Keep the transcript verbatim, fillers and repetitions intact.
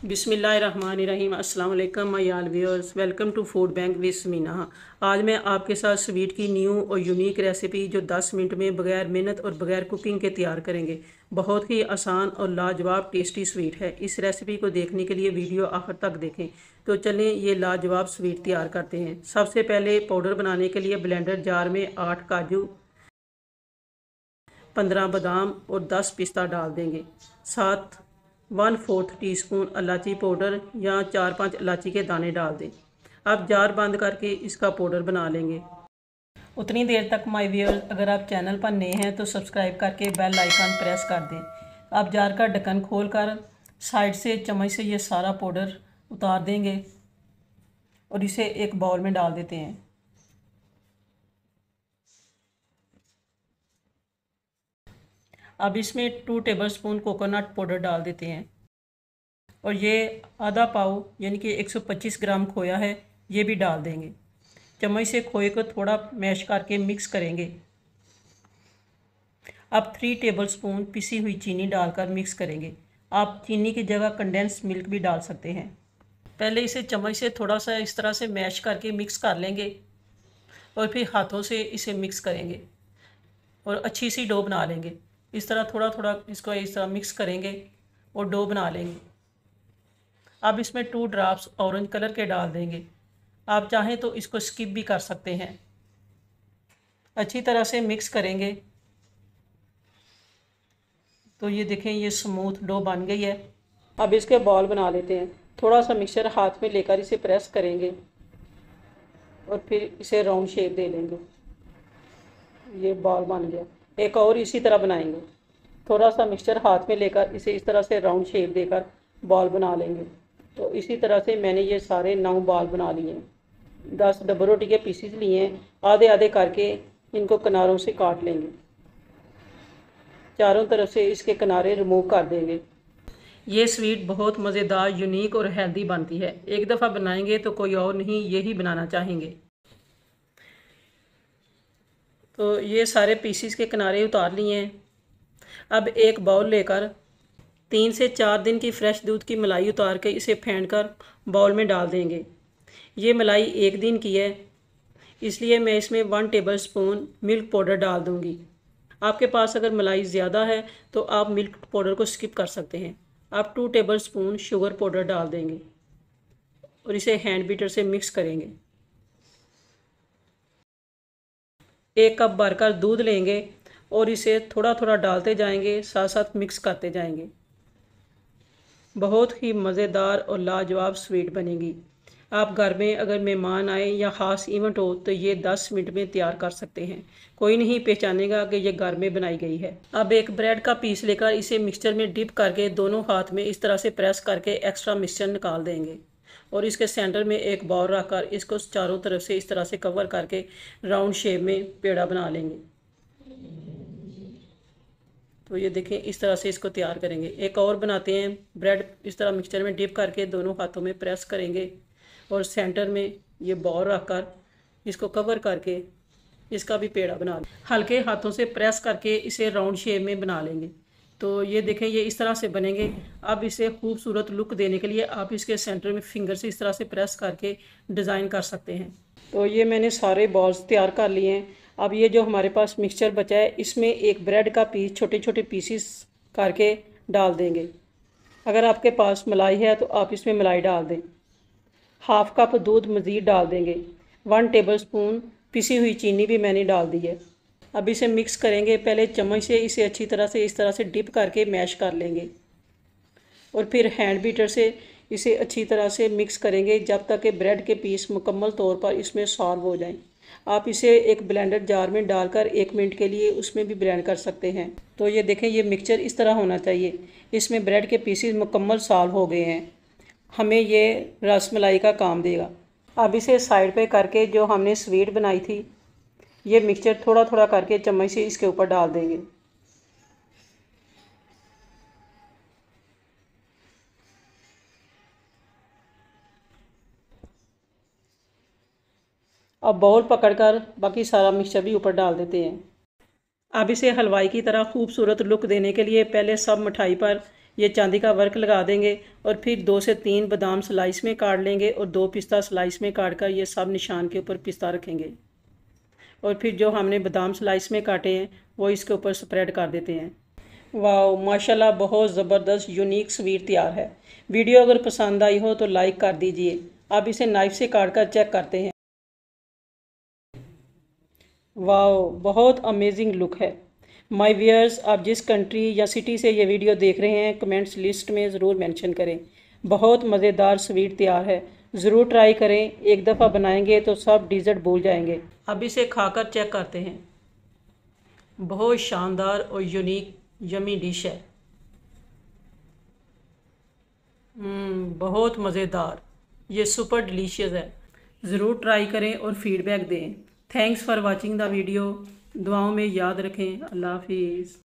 बिस्मिल्लाहिर्रहमानिर्रहीम। अस्सलाम वालेकुम my all viewers, welcome to food bank with Samina. आज मैं आपके साथ स्वीट की न्यू और यूनिक रेसिपी जो दस मिनट में बगैर मेहनत और बगैर कुकिंग के तैयार करेंगे। बहुत ही आसान और लाजवाब टेस्टी स्वीट है। इस रेसिपी को देखने के लिए वीडियो आखिर तक देखें। तो चलें ये लाजवाब स्वीट तैयार करते हैं। सबसे पहले पाउडर बनाने के लिए ब्लेंडर जार में आठ काजू, पंद्रह बादाम और दस पिस्ता डाल देंगे। साथ वन फोर्थ टी स्पून इलायची पाउडर या चार पांच इलायची के दाने डाल दें। अब जार बंद करके इसका पाउडर बना लेंगे। उतनी देर तक माय व्यूअर्स, अगर आप चैनल पर नए हैं तो सब्सक्राइब करके बेल आइकन प्रेस कर दें। अब जार का ढक्कन खोलकर साइड से चम्मच से ये सारा पाउडर उतार देंगे और इसे एक बाउल में डाल देते हैं। अब इसमें टू टेबलस्पून कोकोनट पाउडर डाल देते हैं और ये आधा पाव यानी कि एक सौ पच्चीस ग्राम खोया है, ये भी डाल देंगे। चम्मच से खोए को थोड़ा मैश करके मिक्स करेंगे। अब थ्री टेबलस्पून पिसी हुई चीनी डालकर मिक्स करेंगे। आप चीनी की जगह कंडेंस मिल्क भी डाल सकते हैं। पहले इसे चम्मच से थोड़ा सा इस तरह से मैश करके मिक्स कर लेंगे और फिर हाथों से इसे मिक्स करेंगे और अच्छी सी डो बना लेंगे। इस तरह थोड़ा थोड़ा इसको इस तरह मिक्स करेंगे और डो बना लेंगे। अब इसमें टू ड्रॉप्स ऑरेंज कलर के डाल देंगे। आप चाहें तो इसको स्किप भी कर सकते हैं। अच्छी तरह से मिक्स करेंगे तो ये देखें, ये स्मूथ डो बन गई है। अब इसके बॉल बना लेते हैं। थोड़ा सा मिक्सचर हाथ में लेकर इसे प्रेस करेंगे और फिर इसे राउंड शेप दे लेंगे। ये बॉल बन गया। एक और इसी तरह बनाएंगे। थोड़ा सा मिक्सचर हाथ में लेकर इसे इस तरह से राउंड शेप देकर बॉल बना लेंगे। तो इसी तरह से मैंने ये सारे नौ बॉल बना लिए हैं। दस डब्बा रोटी के पीसीस लिए हैं। आधे आधे करके इनको किनारों से काट लेंगे। चारों तरफ से इसके किनारे रिमूव कर देंगे। ये स्वीट बहुत मज़ेदार, यूनिक और हेल्दी बनती है। एक दफ़ा बनाएंगे तो कोई और नहीं यही बनाना चाहेंगे। तो ये सारे पीसीस के किनारे उतार लिए हैं। अब एक बाउल लेकर तीन से चार दिन की फ्रेश दूध की मलाई उतार के इसे फेंट कर बाउल में डाल देंगे। ये मलाई एक दिन की है, इसलिए मैं इसमें one tablespoon milk powder डाल दूँगी। आपके पास अगर मलाई ज़्यादा है तो आप मिल्क पाउडर को स्किप कर सकते हैं। आप two tablespoon sugar powder डाल देंगे और इसे हैंड बीटर से मिक्स करेंगे। एक कप भरकर दूध लेंगे और इसे थोड़ा थोड़ा डालते जाएंगे, साथ साथ मिक्स करते जाएंगे। बहुत ही मज़ेदार और लाजवाब स्वीट बनेगी। आप घर में अगर मेहमान आए या ख़ास इवेंट हो तो ये दस मिनट में तैयार कर सकते हैं। कोई नहीं पहचानेगा कि ये घर में बनाई गई है। अब एक ब्रेड का पीस लेकर इसे मिक्सचर में डिप करके दोनों हाथ में इस तरह से प्रेस करके एक्स्ट्रा मिक्सचर निकाल देंगे और इसके सेंटर में एक बाउल रखकर इसको चारों तरफ से इस तरह से कवर करके राउंड शेप में पेड़ा बना लेंगे। तो ये देखें, इस तरह से इसको तैयार करेंगे। एक और बनाते हैं। ब्रेड इस तरह मिक्सचर में डिप करके दोनों हाथों में प्रेस करेंगे और सेंटर में ये बाउल रखकर इसको कवर करके इसका भी पेड़ा बना लेंगे। हल्के हाथों से प्रेस करके इसे राउंड शेप में बना लेंगे। तो ये देखें, ये इस तरह से बनेंगे। अब इसे खूबसूरत लुक देने के लिए आप इसके सेंटर में फिंगर से इस तरह से प्रेस करके डिज़ाइन कर सकते हैं। तो ये मैंने सारे बॉल्स तैयार कर लिए हैं। अब ये जो हमारे पास मिक्सचर बचा है इसमें एक ब्रेड का पीस छोटे छोटे पीसीस करके डाल देंगे। अगर आपके पास मलाई है तो आप इसमें मलाई डाल दें। हाफ कप दूध मज़ीद डाल देंगे। वन टेबलस्पून पिसी हुई चीनी भी मैंने डाल दी है। अब इसे मिक्स करेंगे। पहले चम्मच से इसे अच्छी तरह से इस तरह से डिप करके मैश कर लेंगे और फिर हैंड बीटर से इसे अच्छी तरह से मिक्स करेंगे जब तक कि ब्रेड के पीस मुकम्मल तौर पर इसमें सॉल्व हो जाएं। आप इसे एक ब्लेंडर जार में डालकर एक मिनट के लिए उसमें भी ब्लेंड कर सकते हैं। तो ये देखें, ये मिक्सचर इस तरह होना चाहिए। इसमें ब्रेड के पीसेस मुकम्मल सॉल्व हो गए हैं। हमें ये रसमलाई का काम देगा। अब इसे साइड पे करके जो हमने स्वीट बनाई थी ये मिक्सचर थोड़ा थोड़ा करके चम्मच से इसके ऊपर डाल देंगे। अब बाउल पकड़कर बाकी सारा मिक्सचर भी ऊपर डाल देते हैं। अब इसे हलवाई की तरह खूबसूरत लुक देने के लिए पहले सब मिठाई पर ये चांदी का वर्क लगा देंगे और फिर दो से तीन बादाम स्लाइस में काट लेंगे और दो पिस्ता स्लाइस में काट कर ये सब निशान के ऊपर पिस्ता रखेंगे और फिर जो हमने बादाम स्लाइस में काटे हैं वो इसके ऊपर स्प्रेड कर देते हैं। वाह माशाल्लाह, बहुत ज़बरदस्त यूनिक स्वीट तैयार है। वीडियो अगर पसंद आई हो तो लाइक कर दीजिए। अब इसे नाइफ से काट कर चेक करते हैं। वाह, बहुत अमेजिंग लुक है। माय व्यूअर्स, आप जिस कंट्री या सिटी से ये वीडियो देख रहे हैं कमेंट्स लिस्ट में ज़रूर मेंशन करें। बहुत मज़ेदार स्वीट तैयार है, ज़रूर ट्राई करें। एक दफ़ा बनाएंगे तो सब डिज़र्ट भूल जाएंगे। अब इसे खाकर चेक करते हैं। बहुत शानदार और यूनिक यमी डिश है। बहुत मज़ेदार, ये सुपर डिलीशियस है। ज़रूर ट्राई करें और फीडबैक दें। Thanks for watching the video. दुआओं में याद रखें। अल्लाह हाफिज़।